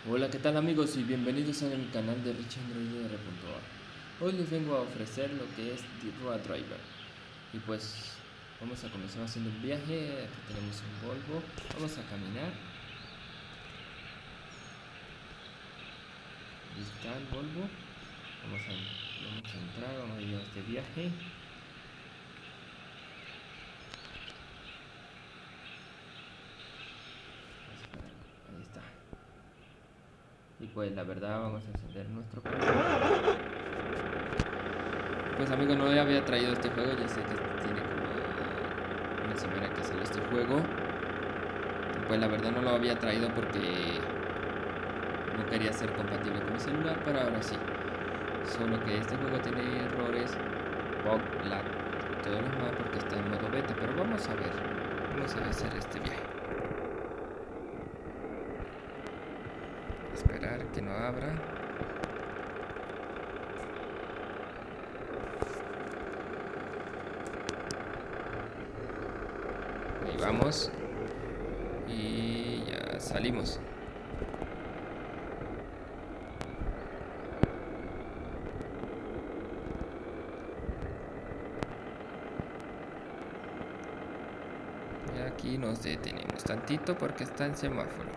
Hola, ¿qué tal amigos? Y bienvenidos a mi canal de richandroid.r.a. Hoy les vengo a ofrecer lo que es The Road Driver. Y pues vamos a comenzar haciendo un viaje. Aquí tenemos un Volvo. Vamos a caminar. Ahí está el Volvo. Vamos a entrar, vamos a ir a este viaje. Ahí está. Y pues la verdad vamos a encender nuestro carro. Pues amigos, no había traído este juego, ya sé que tiene como una semana que salió este juego. Pues la verdad no lo había traído porque no quería ser compatible con mi celular, pero ahora sí. Solo que este juego tiene errores, bug, lag, todo lo demás porque está en modo beta. Pero vamos a hacer este viaje. Esperar que no abra. Ahí vamos. Y ya salimos. Y aquí nos detenemos tantito porque está en semáforo.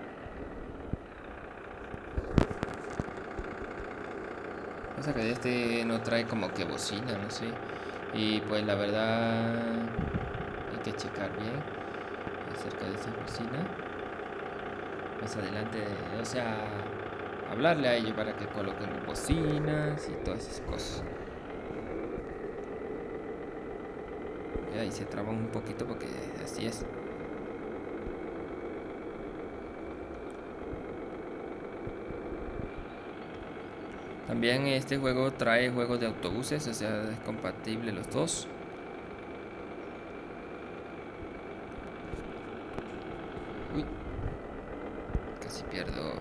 Pasa que este no trae como que bocina, no sé. Y pues la verdad hay que checar bien acerca de esa bocina. Más adelante, o sea, hablarle a ellos para que coloquen bocinas y todas esas cosas. Y ahí se traban un poquito porque así es. También este juego trae juegos de autobuses, o sea, es compatible los dos. Uy, casi pierdo.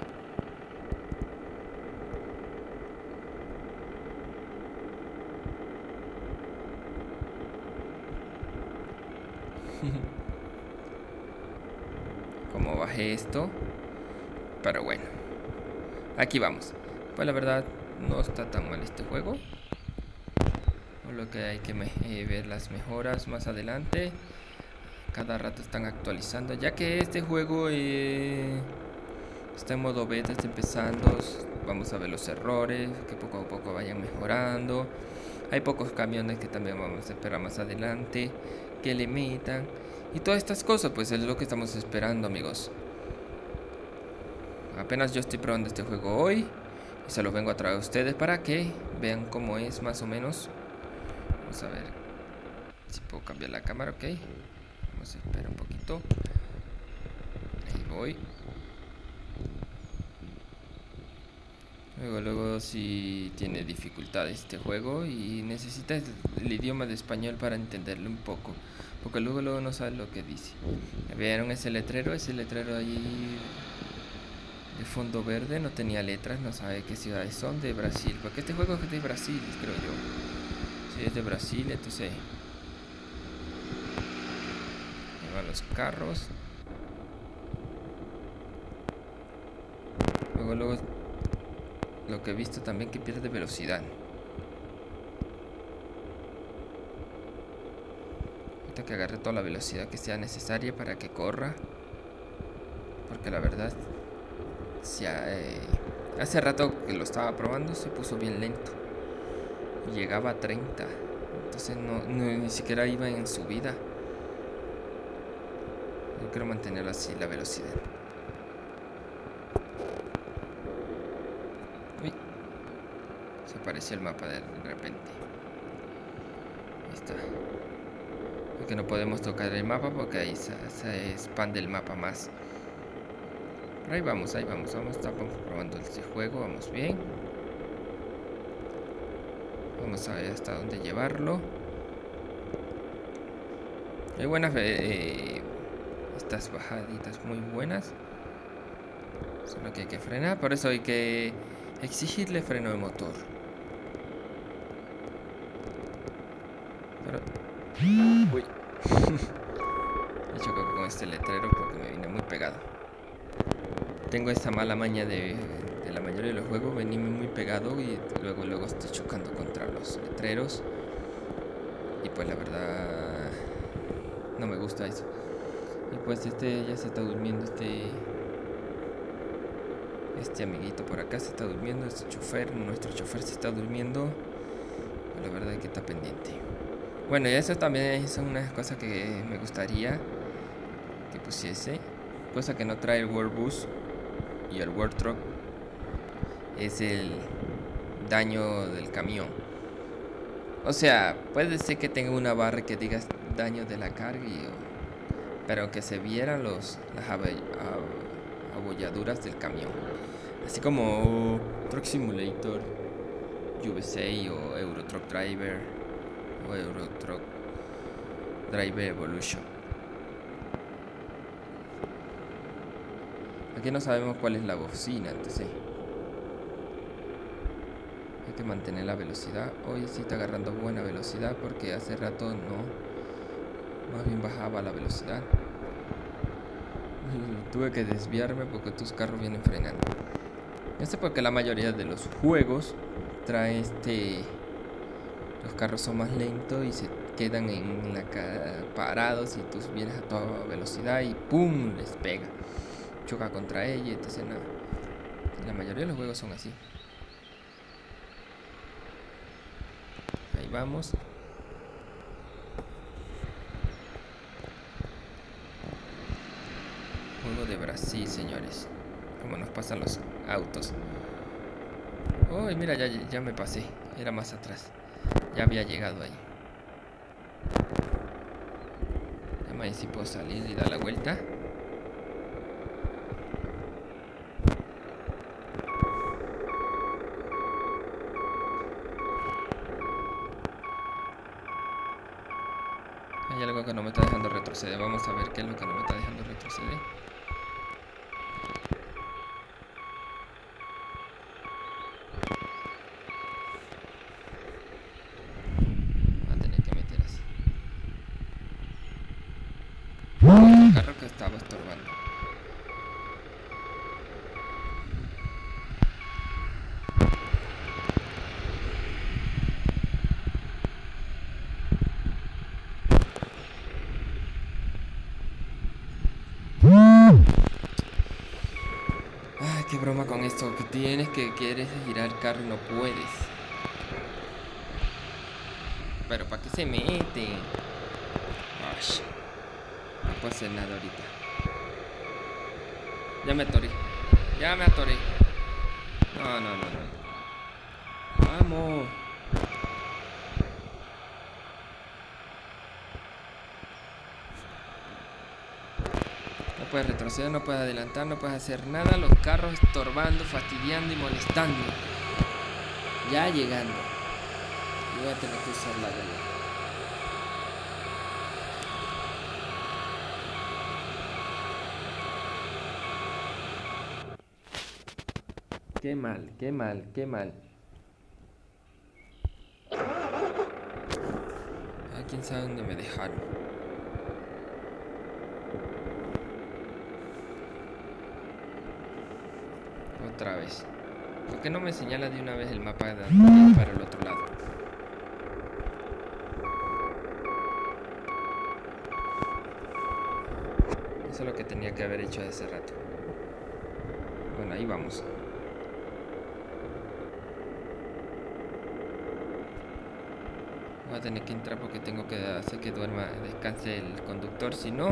Como bajé esto, pero bueno, aquí vamos. Pues la verdad no está tan mal este juego. Lo que hay que ver las mejoras más adelante. Cada rato están actualizando, ya que este juego está en modo beta, está empezando. Vamos a ver los errores que poco a poco vayan mejorando. Hay pocos camiones que también vamos a esperar más adelante que le metan. Y todas estas cosas, pues es lo que estamos esperando, amigos. Apenas yo estoy probando este juego hoy y se los vengo a traer a ustedes para que vean cómo es más o menos. Vamos a ver si puedo cambiar la cámara, ok. Vamos a esperar un poquito. Ahí voy. Luego si tiene dificultades este juego y necesitas el idioma de español para entenderlo un poco, porque luego no sabes lo que dice. ¿Vieron ese letrero? Ese letrero ahí de fondo verde no tenía letras, no sabe qué ciudades son, de Brasil, porque este juego es de Brasil, creo yo. Si es de Brasil, entonces ahí van los carros. Luego lo que he visto también que pierde velocidad. Ahorita que agarre toda la velocidad que sea necesaria para que corra, porque la verdad hace rato que lo estaba probando se puso bien lento y llegaba a 30, entonces ni siquiera iba en subida. Yo quiero mantener así la velocidad. Uy, se apareció el mapa de repente. Ahí está. Porque no podemos tocar el mapa porque ahí se expande el mapa más. Pero ahí vamos, estamos probando este juego, vamos bien. Vamos a ver hasta dónde llevarlo. Hay buenas estas bajaditas muy buenas. Solo que hay que frenar, por eso hay que exigirle freno de motor. Pero... uy. He chocado con este letrero porque me vine muy pegado. tengo esa mala maña de la mayoría de los juegos, venirme muy pegado y luego estoy chocando contra los letreros. Y pues la verdad no me gusta eso. Y pues ya se está durmiendo, este amiguito por acá se está durmiendo, nuestro chofer se está durmiendo. Pero la verdad es que está pendiente. Bueno, y eso también son unas cosas que me gustaría que pusiese. Cosa que no trae el World Bus y el World Truck es el daño del camión. O sea, puede ser que tenga una barra que diga daño de la carga, pero que se vieran las abolladuras del camión. Así como Truck Simulator, USA o Euro Truck Driver o Euro Truck Driver Evolution. Aquí no sabemos cuál es la bocina, entonces hay que mantener la velocidad. Hoy sí está agarrando buena velocidad porque hace rato no, más bien bajaba la velocidad. Tuve que desviarme porque tus carros vienen frenando. No sé por qué la mayoría de los juegos trae los carros son más lentos y se quedan parados y tú vienes a toda velocidad y ¡pum! Les pega. Choca contra ella, entonces nada. La mayoría de los juegos son así. Ahí vamos. Juego de Brasil, señores. Como nos pasan los autos. Uy, mira, ya me pasé. Era más atrás. Ya había llegado ahí. Déjame ver si puedo salir y dar la vuelta. Hay algo que no me está dejando retroceder. Vamos a ver qué es lo que no me está dejando retroceder. Voy a tener que meter así. El carro que estaba estorbando. Ay, qué broma con esto. Que quieres girar el carro y no puedes. Pero ¿para qué se mete? Ay, no puedo hacer nada ahorita. Ya me atoré. No. Vamos. No puedes retroceder, no puedes adelantar, no puedes hacer nada. Los carros estorbando, fastidiando y molestando. Ya llegando. Y voy a tener que usar la vela. Qué mal. Ah, quién sabe dónde me dejaron. Otra vez. ¿Por qué no me señala de una vez el mapa para el otro lado? Eso es lo que tenía que haber hecho hace rato. Bueno, ahí vamos. Voy a tener que entrar porque tengo que hacer que descanse el conductor, si no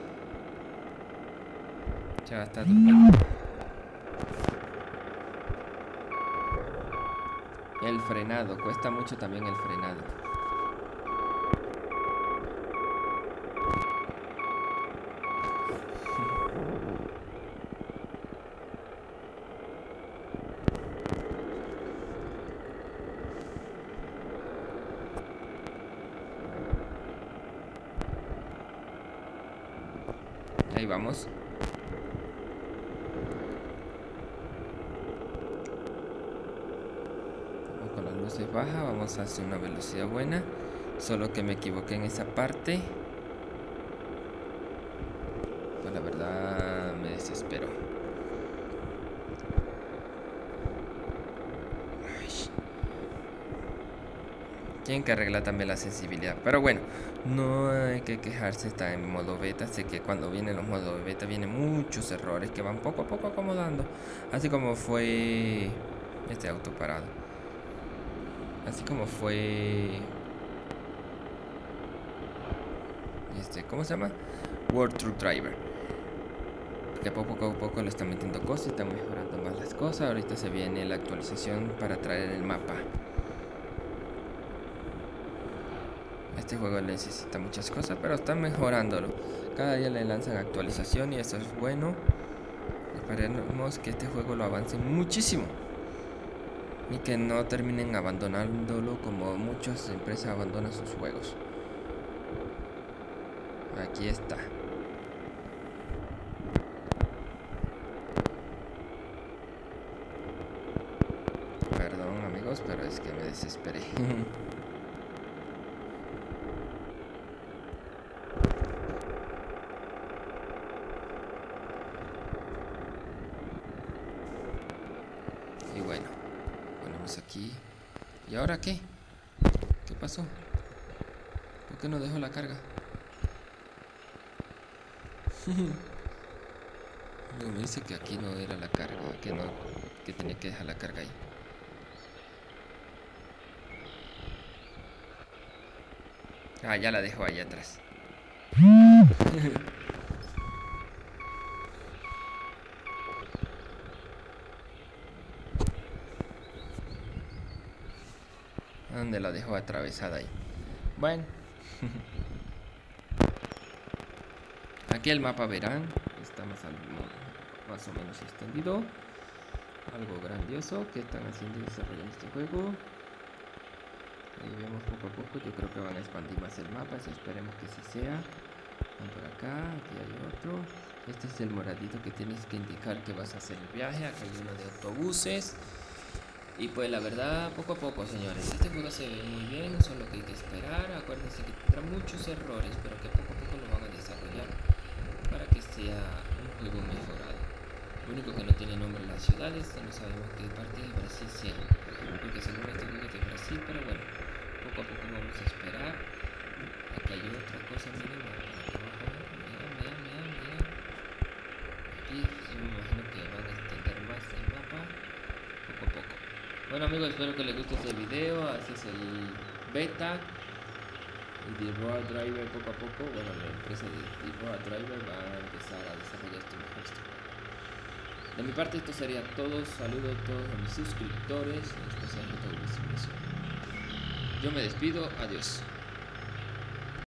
ya va a estar durmiendo. El frenado, cuesta mucho también el frenado. Ahí vamos. Vamos con las luces bajas, vamos a hacer una velocidad buena. Solo que me equivoqué en esa parte. Pues la verdad me desespero. Tienen que arreglar también la sensibilidad. Pero bueno, no hay que quejarse, está en modo beta. Sé que cuando vienen los modos beta vienen muchos errores que van poco a poco acomodando. Así como fue este auto parado. Así como fue ¿cómo se llama? World Truck Driver. Que poco a poco le están metiendo cosas y están mejorando más las cosas. Ahorita se viene la actualización para traer el mapa. Este juego necesita muchas cosas, pero están mejorándolo. Cada día le lanzan actualización y eso es bueno. Esperemos que este juego lo avance muchísimo y que no terminen abandonándolo como muchas empresas abandonan sus juegos. Aquí está. Perdón amigos, pero es que me desesperé. Y bueno, ponemos aquí. ¿Y ahora qué? ¿Qué pasó? ¿Por qué no dejó la carga? No, me dice que aquí no era la carga, que no, que tenía que dejar la carga ahí. Ah, ya la dejó allá atrás. ¿Dónde la dejó atravesada ahí? Bueno. Aquí el mapa verán, está más o menos extendido. Algo grandioso que están haciendo y desarrollando este juego. Ahí vemos poco a poco, yo creo que van a expandir más el mapa, si esperemos que sí sea. Van por acá, aquí hay otro. Este es el moradito que tienes que indicar que vas a hacer el viaje. Acá hay uno de autobuses. Y pues la verdad, poco a poco, señores, este juego se ve muy bien, solo que hay que esperar. Acuérdense que tendrá muchos errores, pero que poco a poco lo van a desarrollar para que sea un juego mejorado. Lo único que no tiene nombre en las ciudades, no sabemos qué parte de Brasil sea, porque según este juego es de Brasil, pero bueno, poco a poco vamos a esperar. Aquí hay otra cosa, miren, mira. Aquí yo me imagino que van a extender más el mapa poco a poco. Bueno amigos, espero que les guste este video. Así es el beta y The Road Driver poco a poco. Bueno, la empresa de The Road Driver va a empezar a desarrollar este mejor. De mi parte esto sería todo. Saludo a todos a mis suscriptores, especialmente a todos mis. Yo me despido, adiós.